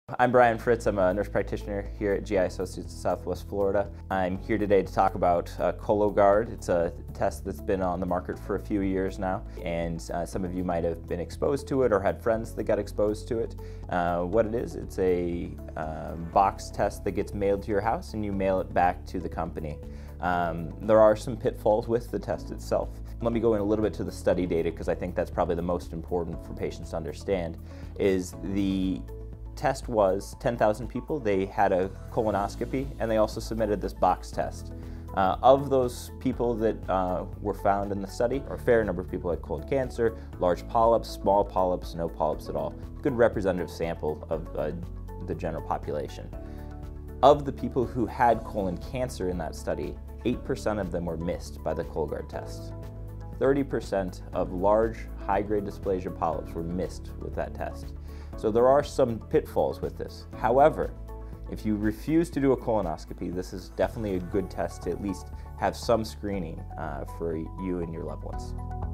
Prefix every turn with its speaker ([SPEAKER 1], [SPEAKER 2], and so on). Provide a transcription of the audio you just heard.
[SPEAKER 1] I'm Brian Fritz. I'm a nurse practitioner here at GI Associates of Southwest Florida. I'm here today to talk about Cologuard. It's a test that's been on the market for a few years now, and some of you might have been exposed to it or had friends that got exposed to it. What it is, it's a box test that gets mailed to your house and you mail it back to the company. There are some pitfalls with the test itself. Let me go in a little bit to the study data because I think that's probably the most important for patients to understand. Is the test was 10,000 people. They had a colonoscopy and they also submitted this box test. Of those people that were found in the study, a fair number of people had colon cancer, large polyps, small polyps, no polyps at all. Good representative sample of the general population. Of the people who had colon cancer in that study, 8% of them were missed by the Cologuard test. 30% of large, high-grade dysplasia polyps were missed with that test. So there are some pitfalls with this. However, if you refuse to do a colonoscopy, this is definitely a good test to at least have some screening for you and your loved ones.